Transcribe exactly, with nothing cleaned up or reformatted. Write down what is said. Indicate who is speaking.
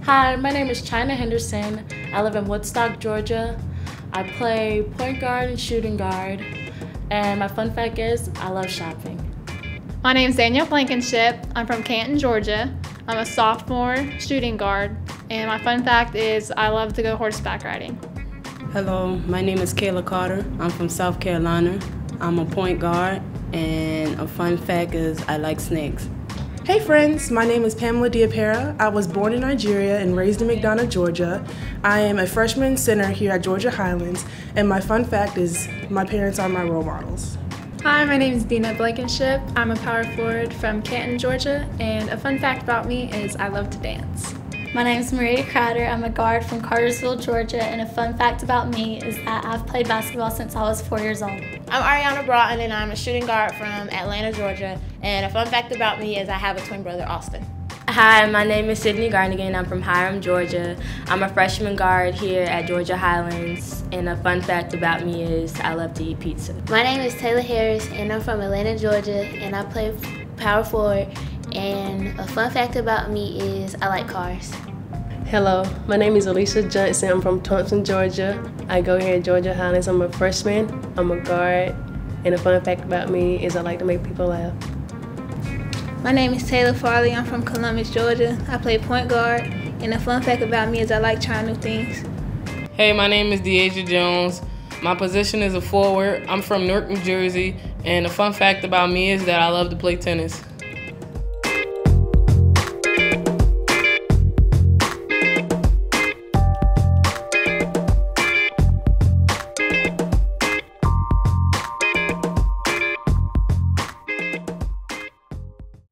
Speaker 1: Hi, my name is China Henderson. I live in Woodstock, Georgia. I play point guard and shooting guard. And my fun fact is, I love shopping.
Speaker 2: My name is Danielle Blankenship. I'm from Canton, Georgia. I'm a sophomore shooting guard. And my fun fact is, I love to go horseback riding.
Speaker 3: Hello, my name is Kayla Carter. I'm from South Carolina. I'm a point guard, and a fun fact is I like snakes.
Speaker 4: Hey friends, my name is Pamela Diapera. I was born in Nigeria and raised in McDonough, Georgia. I am a freshman center here at Georgia Highlands, and my fun fact is my parents are my role models.
Speaker 5: Hi, my name is Dina Blankenship. I'm a power forward from Canton, Georgia, and a fun fact about me is I love to dance.
Speaker 6: My name is Maria Crowder. I'm a guard from Cartersville, Georgia, and a fun fact about me is that I've played basketball since I was four years old.
Speaker 7: I'm Ariana Broughton, and I'm a shooting guard from Atlanta, Georgia, and a fun fact about me is I have a twin brother, Austin.
Speaker 8: Hi, my name is Sydney Garnigan. I'm from Hiram, Georgia. I'm a freshman guard here at Georgia Highlands, and a fun fact about me is I love to eat pizza.
Speaker 9: My name is Taylor Harris, and I'm from Atlanta, Georgia, and I play power forward. And a fun fact about me is I like cars.
Speaker 10: Hello, my name is Alicia Johnson. I'm from Thompson, Georgia. I go here at Georgia Highlands. I'm a freshman. I'm a guard. And a fun fact about me is I like to make people laugh.
Speaker 11: My name is Taylor Farley. I'm from Columbus, Georgia. I play point guard. And a fun fact about me is I like trying new things.
Speaker 12: Hey, my name is Deasia Jones. My position is a forward. I'm from Newark, New Jersey. And a fun fact about me is that I love to play tennis.